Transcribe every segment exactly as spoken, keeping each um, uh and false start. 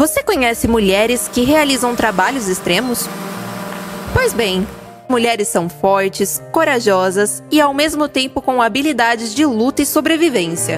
Você conhece mulheres que realizam trabalhos extremos? Pois bem, mulheres são fortes, corajosas e ao mesmo tempo com habilidades de luta e sobrevivência.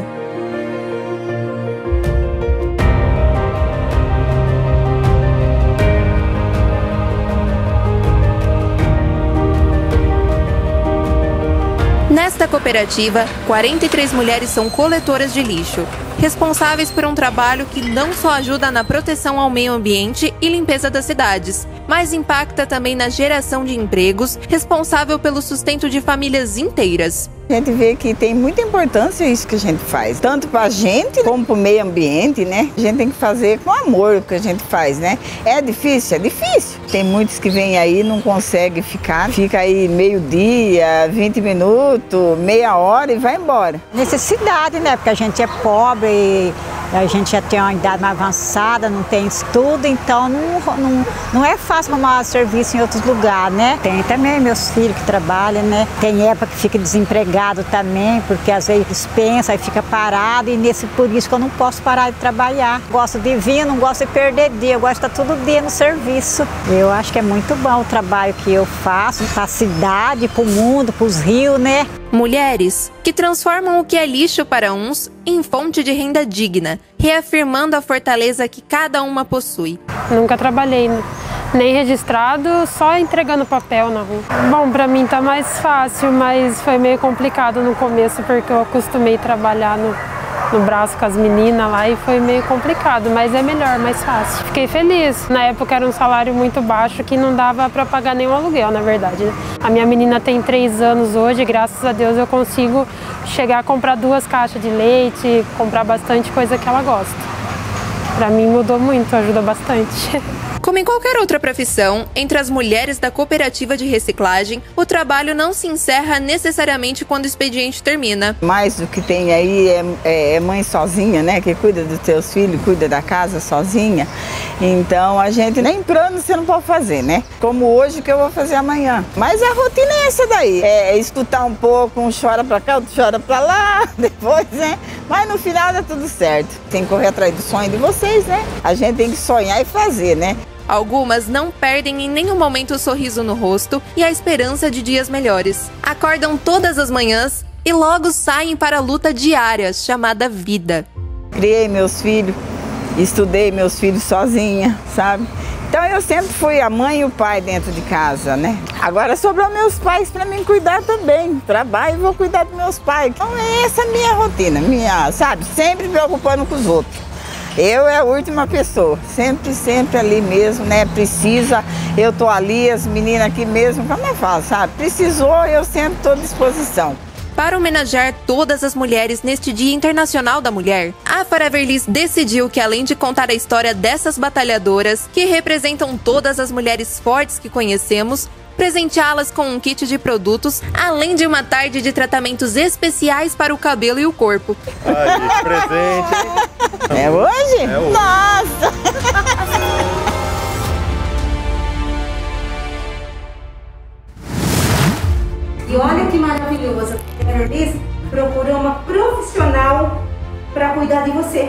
Nesta cooperativa, quarenta e três mulheres são coletoras de lixo, responsáveis por um trabalho que não só ajuda na proteção ao meio ambiente e limpeza das cidades, mas impacta também na geração de empregos, responsável pelo sustento de famílias inteiras. A gente vê que tem muita importância isso que a gente faz, tanto para a gente como para o meio ambiente, né? A gente tem que fazer com amor o que a gente faz, né? É difícil? É difícil. Tem muitos que vêm aí e não conseguem ficar, fica aí meio dia, vinte minutos, meia hora e vai embora. Necessidade, né? Porque a gente é pobre, a gente já tem uma idade mais avançada, não tem estudo, então não, não, não é fácil arrumar serviço em outros lugares, né? Tem também meus filhos que trabalham, né? Tem época que fica desempregado também, porque às vezes dispensa e fica parado, e nesse, por isso que eu não posso parar de trabalhar. Gosto de vir, não gosto de perder dia, eu gosto de estar todo dia no serviço. Eu acho que é muito bom o trabalho que eu faço para a cidade, para o mundo, para os rios, né? Mulheres que transformam o que é lixo para uns em fonte de renda digna, reafirmando a fortaleza que cada uma possui. Nunca trabalhei nem registrado, só entregando papel na rua. Bom, para mim tá mais fácil, mas foi meio complicado no começo porque eu acostumei trabalhar no, no braço com as meninas lá e foi meio complicado, mas é melhor, mais fácil. Fiquei feliz. Na época era um salário muito baixo que não dava para pagar nenhum aluguel, na verdade, né? A minha menina tem três anos hoje, graças a Deus eu consigo chegar a comprar duas caixas de leite, comprar bastante coisa que ela gosta. Para mim mudou muito, ajuda bastante. Como em qualquer outra profissão, entre as mulheres da cooperativa de reciclagem, o trabalho não se encerra necessariamente quando o expediente termina. Mais do que tem aí é, é, é mãe sozinha, né? Que cuida dos seus filhos, cuida da casa sozinha. Então a gente nem plano você não pode fazer, né? Como hoje que eu vou fazer amanhã. Mas a rotina é essa daí. É escutar um pouco, um chora pra cá, outro chora pra lá, depois, né? Mas no final dá tudo certo. Tem que correr atrás do sonho de vocês, né? A gente tem que sonhar e fazer, né? Algumas não perdem em nenhum momento o sorriso no rosto e a esperança de dias melhores. Acordam todas as manhãs e logo saem para a luta diária, chamada vida. Criei meus filhos, estudei meus filhos sozinha, sabe? Então eu sempre fui a mãe e o pai dentro de casa, né? Agora sobrou meus pais para mim cuidar também. Trabalho e vou cuidar dos meus pais. Então essa é a minha rotina, minha, sabe? Sempre me preocupando com os outros. Eu é a última pessoa, sempre, sempre ali mesmo, né? Precisa, eu tô ali, as meninas aqui mesmo, como eu falo, sabe? Precisou, eu sempre estou à disposição. Para homenagear todas as mulheres neste Dia Internacional da Mulher, a Forever Liz decidiu que, além de contar a história dessas batalhadoras, que representam todas as mulheres fortes que conhecemos, presenteá-las com um kit de produtos, além de uma tarde de tratamentos especiais para o cabelo e o corpo. Aí, presente. É hoje? É hoje. Nossa! E olha que maravilhoso, a Forever Liz procurou uma profissional para cuidar de você.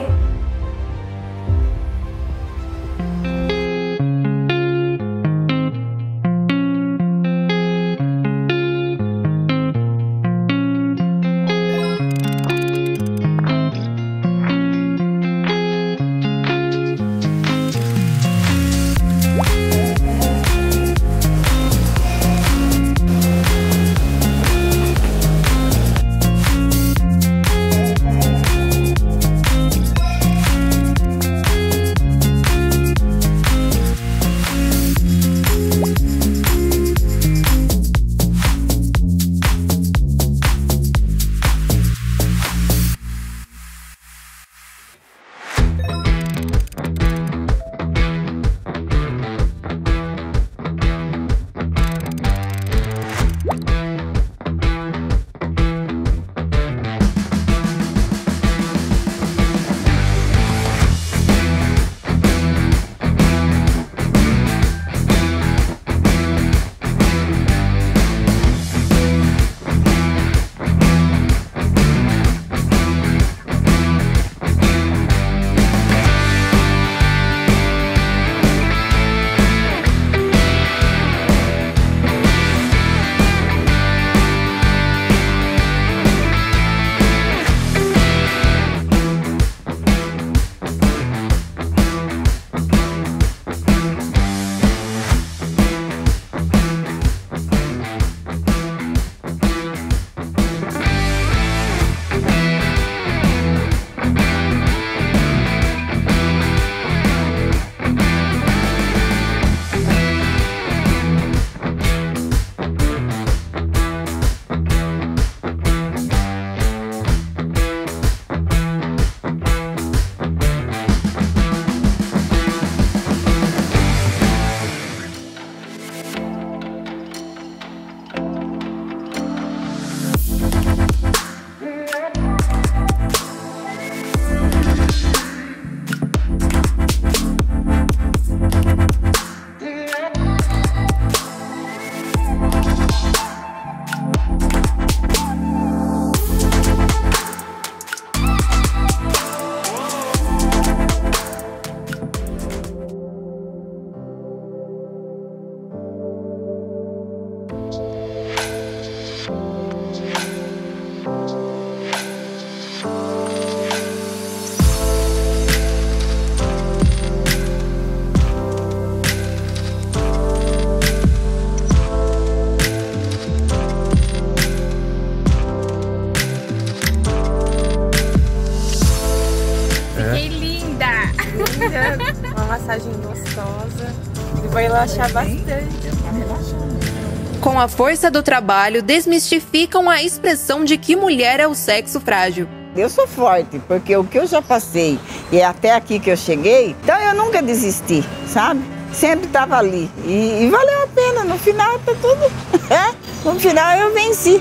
massagem gostosa e vai relaxar bastante. Com a força do trabalho, desmistificam a expressão de que mulher é o sexo frágil. Eu sou forte, porque o que eu já passei e até aqui que eu cheguei, então eu nunca desisti, sabe? Sempre estava ali e, e valeu a pena, no final tá tudo, é, no final eu venci.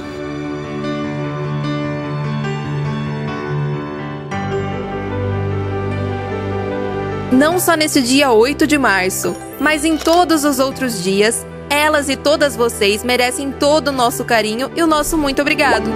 Não só nesse dia oito de março, mas em todos os outros dias, elas e todas vocês merecem todo o nosso carinho e o nosso muito obrigado.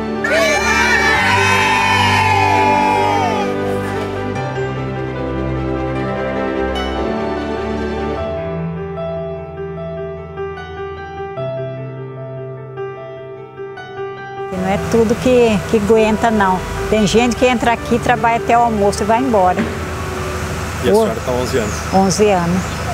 Não é tudo que, que aguenta, não. Tem gente que entra aqui, trabalha até o almoço e vai embora. E a senhora está há onze anos? onze anos.